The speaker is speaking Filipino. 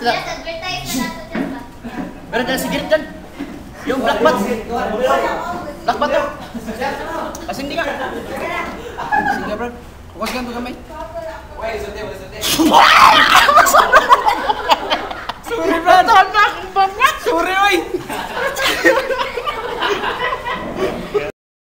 Yes, advertise na nato dyan ba? Meron dyan si Girit dyan. Yung black bat. Black bat daw. Kasing di ka. Sige bro. Huwag ka ito kamay. Wait, sunday.